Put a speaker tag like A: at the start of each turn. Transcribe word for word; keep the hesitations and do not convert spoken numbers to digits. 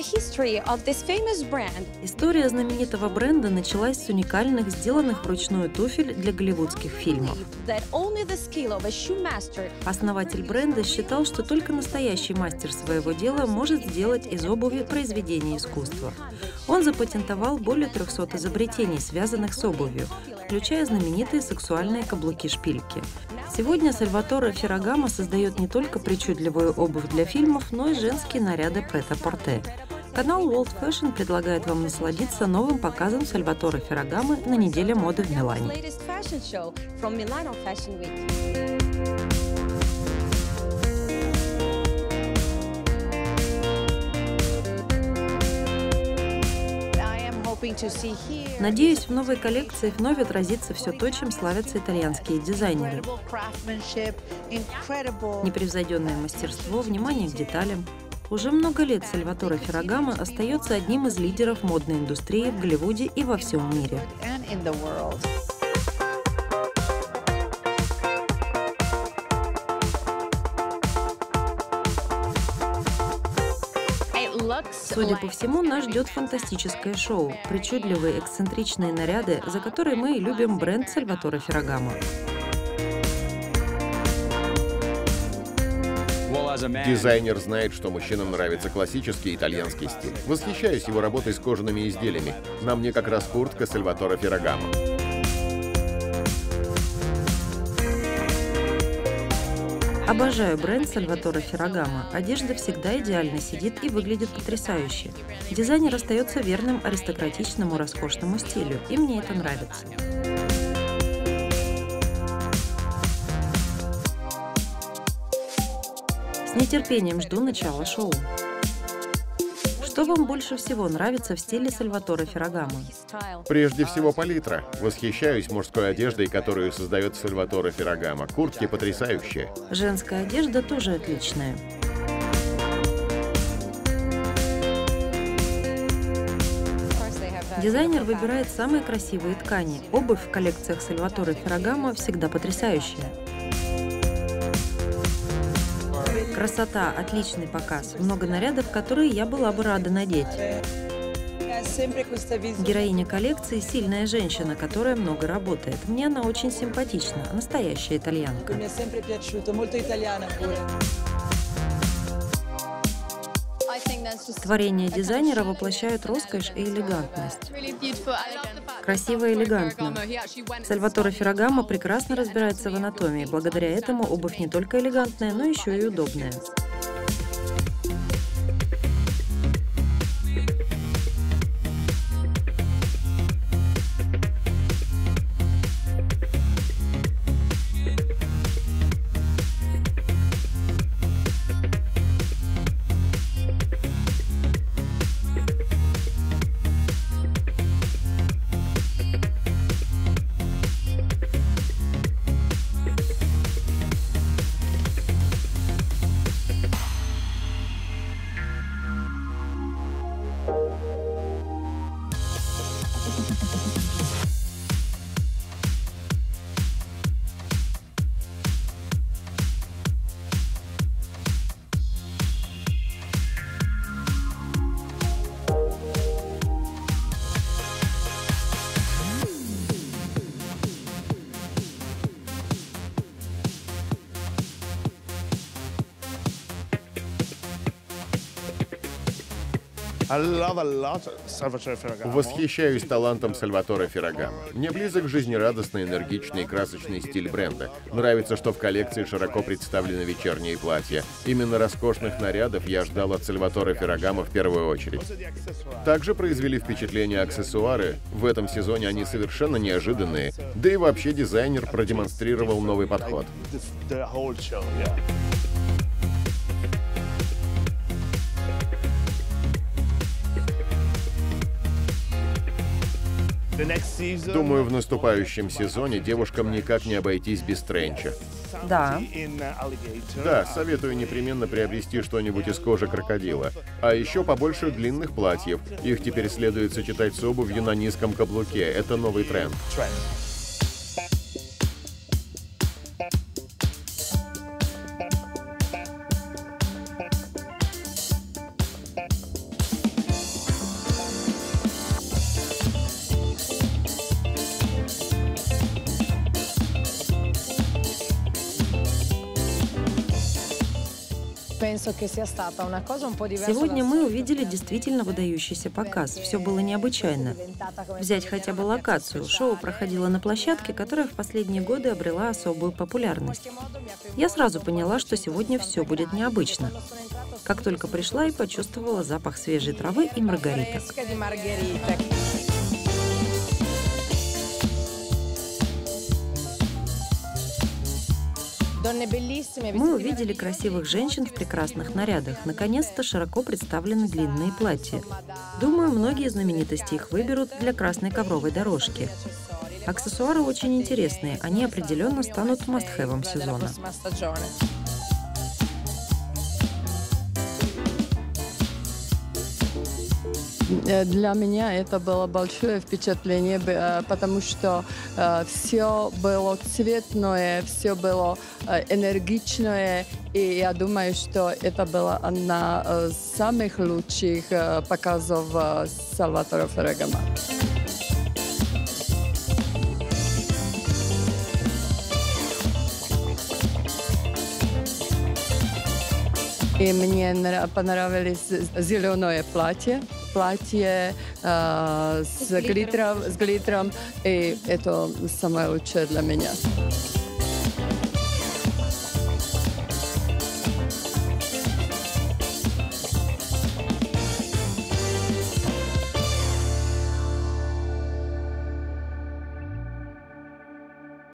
A: История знаменитого бренда началась с уникальных, сделанных вручную туфель для голливудских фильмов. Основатель бренда считал, что только настоящий мастер своего дела может сделать из обуви произведение искусства. Он запатентовал более трехсот изобретений, связанных с обувью, включая знаменитые сексуальные каблуки-шпильки. Сегодня Сальваторе Феррагамо создает не только причудливую обувь для фильмов, но и женские наряды прет-а-порте. Канал World Fashion предлагает вам насладиться новым показом Сальваторе Феррагамо на неделе моды в Милане. Надеюсь, в новой коллекции вновь отразится все то, чем славятся итальянские дизайнеры. Непревзойденное мастерство, внимание к деталям. Уже много лет Сальваторе Феррагамо остается одним из лидеров модной индустрии в Голливуде и во всем мире. Судя по всему, нас ждет фантастическое шоу, причудливые эксцентричные наряды, за которые мы и любим бренд Сальваторе Феррагамо.
B: Дизайнер знает, что мужчинам нравится классический итальянский стиль. Восхищаюсь его работой с кожаными изделиями. На мне как раз куртка Сальваторе Феррагамо.
A: Обожаю бренд Сальваторе Феррагамо. Одежда всегда идеально сидит и выглядит потрясающе. Дизайнер остается верным аристократичному, роскошному стилю, и мне это нравится. С нетерпением жду начала шоу. Что вам больше всего нравится в стиле Сальваторе Феррагамо?
B: Прежде всего палитра. Восхищаюсь мужской одеждой, которую создает Сальваторе Феррагамо. Куртки потрясающие.
A: Женская одежда тоже отличная. Дизайнер выбирает самые красивые ткани. Обувь в коллекциях Сальваторе Феррагамо всегда потрясающая. Красота, отличный показ, много нарядов, которые я была бы рада надеть. Героиня коллекции – сильная женщина, которая много работает. Мне она очень симпатична, настоящая итальянка. Творения дизайнера воплощают роскошь и элегантность. Красиво и элегантно. Сальваторе Феррагамо прекрасно разбирается в анатомии. Благодаря этому обувь не только элегантная, но еще и удобная.
B: Восхищаюсь талантом Сальваторе Феррагамо. Мне близок жизнерадостный, энергичный и красочный стиль бренда. Нравится, что в коллекции широко представлены вечерние платья. Именно роскошных нарядов я ждал от Сальваторе Феррагамо в первую очередь. Также произвели впечатление аксессуары. В этом сезоне они совершенно неожиданные. Да и вообще дизайнер продемонстрировал новый подход. Думаю, в наступающем сезоне девушкам никак не обойтись без тренча.
A: Да.
B: Да, советую непременно приобрести что-нибудь из кожи крокодила. А еще побольше длинных платьев. Их теперь следует сочетать с обувью на низком каблуке. Это новый тренд.
A: Сегодня мы увидели действительно выдающийся показ. Все было необычайно. Взять хотя бы локацию. Шоу проходило на площадке, которая в последние годы обрела особую популярность. Я сразу поняла, что сегодня все будет необычно. Как только пришла и почувствовала запах свежей травы и маргариток. Мы увидели красивых женщин в прекрасных нарядах. Наконец-то широко представлены длинные платья. Думаю, многие знаменитости их выберут для красной ковровой дорожки. Аксессуары очень интересные. Они определенно станут must-have'ом сезона.
C: Для меня это было большое впечатление, потому что все было цветное, все было энергичное, и я думаю, что это было одна из самых лучших показов Сальваторе Феррагама. И мне понравилось зеленое платье, платье э, с, глиттером, с глиттером, и это самое лучшее для меня.